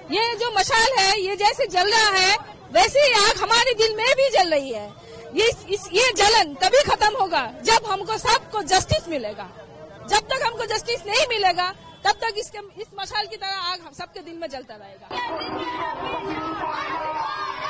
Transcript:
ये जो मशाल है ये जैसे जल रहा है वैसे ही आग हमारे दिल में भी जल रही है। ये जलन तभी खत्म होगा जब हमको सबको जस्टिस मिलेगा। जब तक हमको जस्टिस नहीं मिलेगा तब तक इस मशाल की तरह आग सबके दिल में जलता रहेगा।